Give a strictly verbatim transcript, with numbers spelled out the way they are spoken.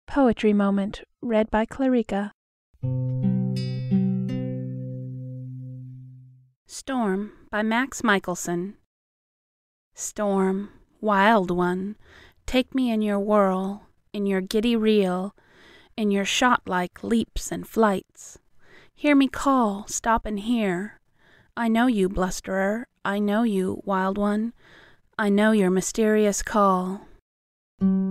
Poetry Moment, read by Clarica. Storm by Max Michelson. Storm, wild one, take me in your whirl, in your giddy reel, in your shot-like leaps and flights. Hear me call, stop and hear. I know you, blusterer, I know you, wild one, I know your mysterious call.